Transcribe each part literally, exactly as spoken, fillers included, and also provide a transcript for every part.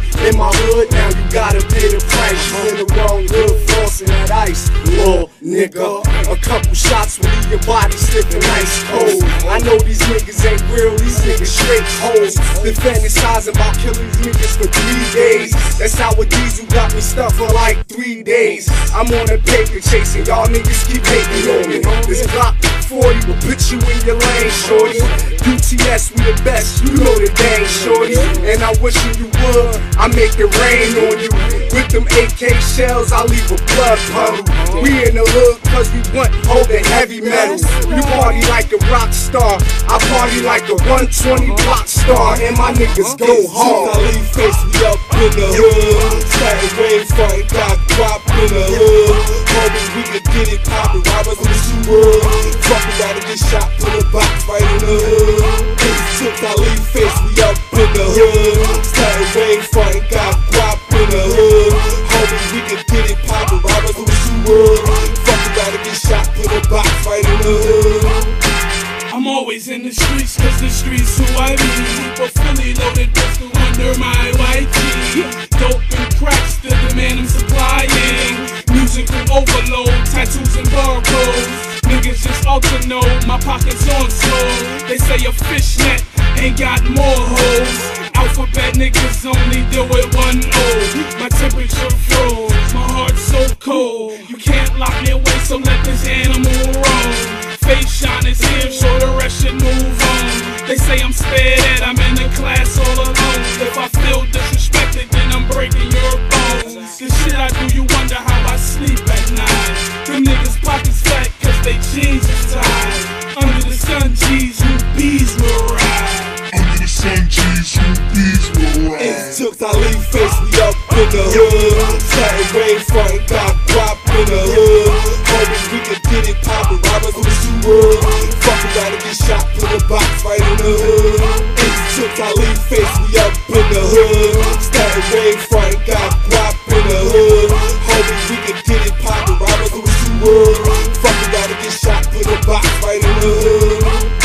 In my hood now you gotta pay the price. You in the wrong hood, flossing that ice, little nigga. A couple shots will leave your body stiff and ice cold. I know these niggas ain't real, these niggas straight hoes. Been fantasizing about killing these niggas for three days. That's how a diesel got me stuck for like three days. I'm on a paper chasing, y'all niggas keep hating on me. This Glock forty will put you in your lane, shorty. U T S, we the best, you know the game, shorty. And I wish you would, I make it rain on you. With them A K shells, I leave a blood puddle. We in the hood cause we want holding heavy metal. You party like a rock star, I party like a one twenty block star. And my niggas go hard. I leave face, we up in the hood. Static rain front, got drop in the hood. Homies, we can get it poppin', robbers in the shoe world. Fuckin' gotta get shot, put a box right in the hood. These chicks, I leave face, we up in the hood. Static rain front, got drop in the hood. Homies, we can get it poppin', robbers in the shoe world. Fuckin' gotta get shot, put a box right in the hood. I'm always in the streets cause the streets who I be. But fully loaded pistol under my white tee. Dope and crack still the man I'm supplying. Musical overload, tattoos and barcodes. Niggas just out to know my pockets on slow. They say a fishnet ain't got more hoes. Alphabet niggas only deal with one O. My temperature froze, my heart so cold. You can't lock me away, so let this animal roam. Face shine is here, so the rest should move on. They say I'm spared, I'm in the class all alone. If I feel disrespected, then I'm breaking your bones. The shit I do, you wonder how I sleep at night. Them niggas pockets fat, cause they jeans is tied. Under the sun, G's who bees will ride. Under the sun, G's who bees will ride. It's chooks, I leave face, we up in the hood. Static rain front, got drop in the hood. Homies, we can get it poppin', robbers in the shoe world. Fuckin' gotta get shot, put a box right in the hood. It's chooks, I leave face, we up in the hood. Static rain front, got drop in the hood. Homies, we can get it poppin', robbers in the shoe world. Fuckin' gotta get shot, put a box right in the hood.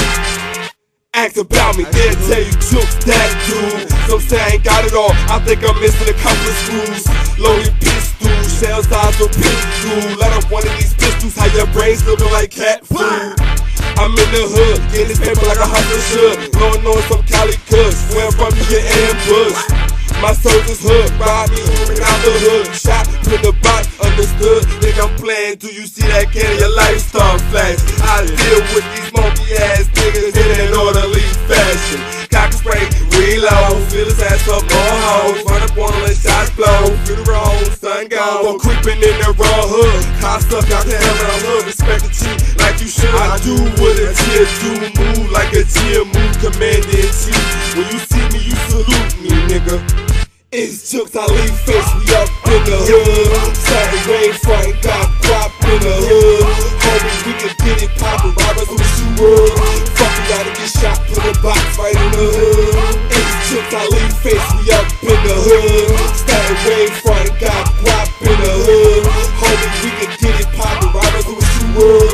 Ask about me, they'll tell you chooks that dude. Some say I ain't got it all, I think I'm missing a couple of screws. Loaded pistol, shell size for pistol. Let up one of these pistols, how your brains looking like cat food. I'm in the hood, getting this paper like a hustler should. Blowing on some Cali cuss, where from you get ambushed. My soldiers hood, ride me out the hood. Shot, put the box, understood. Think I'm playing, do you see that can of your lifestyle flash? I deal with these monkey ass niggas in an orderly fashion. Cock and spray, reload, fill his ass up, more hoes. Run up on him, let shots blow, feel the roll, sun gone. I'm creeping in the raw hood, car stuck out the hell of the hood. Respect the chief like you should. I do what a tier do, move like a tier move, commander in chief. When you see me, you salute me, nigga. It's chooks, I leave face, we up in the hood. Static rain front, got drop in the hood. Homies, we can get it poppin', robbers in the shoe world. Fuckin' gotta get shot, put a box right in the hood. It's chooks, I leave face, we up in the hood. Static rain front, got drop in the hood. Homies, we can get it poppin', robbers in the shoe world.